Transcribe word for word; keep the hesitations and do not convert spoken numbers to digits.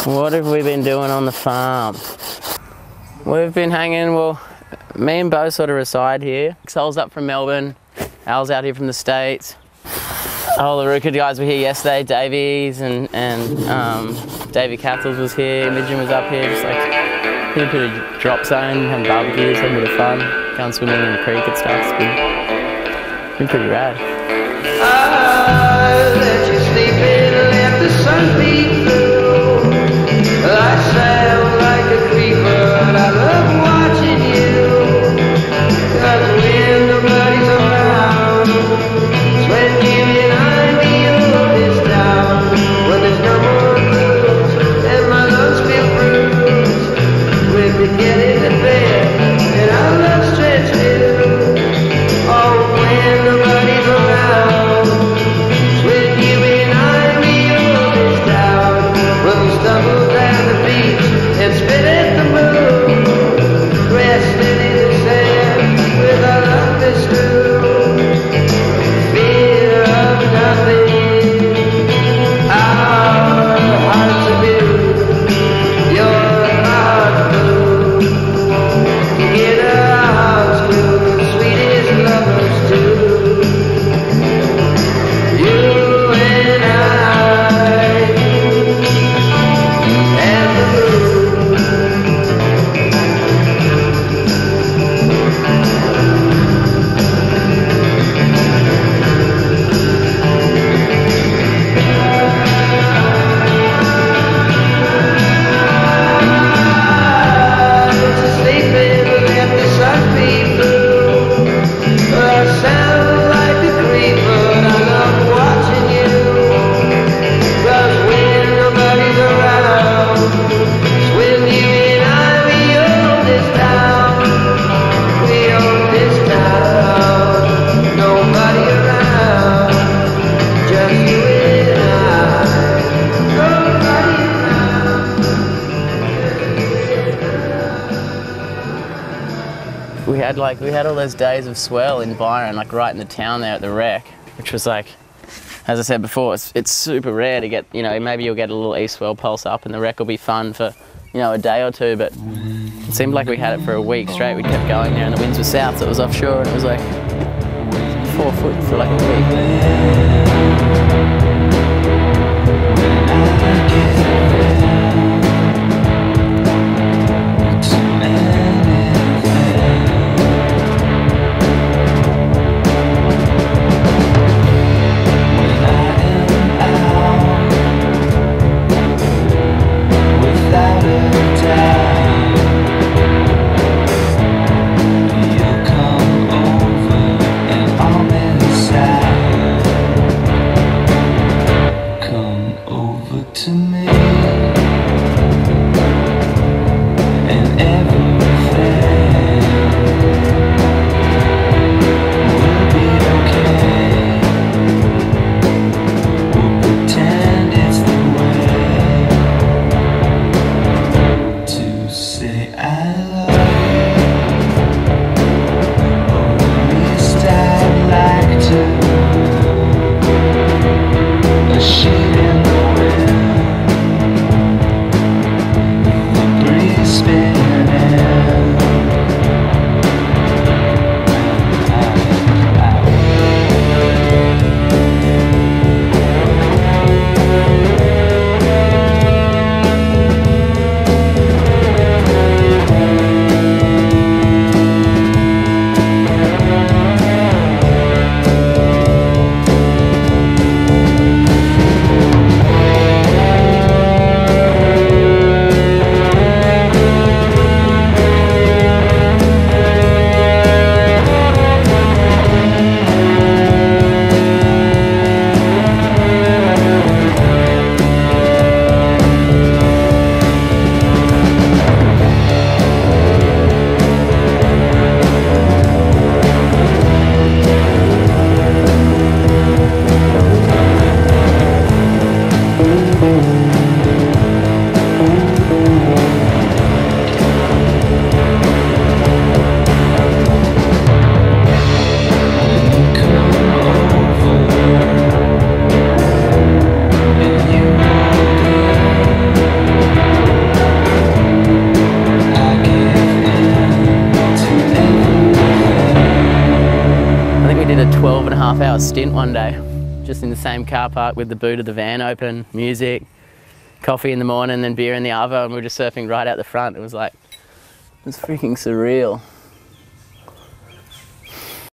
What have we been doing on the farm? We've been hanging, well, me and Beau sort of reside here. Sol's up from Melbourne, Al's out here from the States. All the Ricardo guys were here yesterday, Davies and, and um, Davey Cathels was here, Imogen was up here, just like in a bit of drop zone, having barbecues, having a bit of fun, going swimming in the creek and stuff. It's been, been pretty rad. I let you sleep in and let the sun beat through. I sound like a creeper and I love watching you. Cause when nobody's around, it's when you and I feel this down. When there's no more blues and my lungs feel bruised. When we get into bed and our love stretch too. Oh, when nobody's around, it's when you and I feel this down. When we stumble down the beach and spit at the moon, resting in the sand with our love is true. Fear of nothing, our hearts are blue, your heart blue. Together our hearts blue, sweet as lovers do. You and I and the moon. Sleeping, let the sun beat through. I sound like a creeper, and I love watching you. Cause when nobody's around, it's when you and I, we own this town. We own this town. Nobody around, just you and I. Nobody around, just you and I. We had like, we had all those days of swell in Byron, like right in the town there at the wreck, which was like, as I said before, it's, it's super rare to get, you know, maybe you'll get a little east swell pulse up and the wreck will be fun for, you know, a day or two, but it seemed like we had it for a week straight. We kept going there and the winds were south, so it was offshore and it was like four foot for like a week. Shit in the wind. half hour stint one day, just in the same car park with the boot of the van open, music, coffee in the morning, then beer in the other, and we were just surfing right out the front. It was like, it was freaking surreal.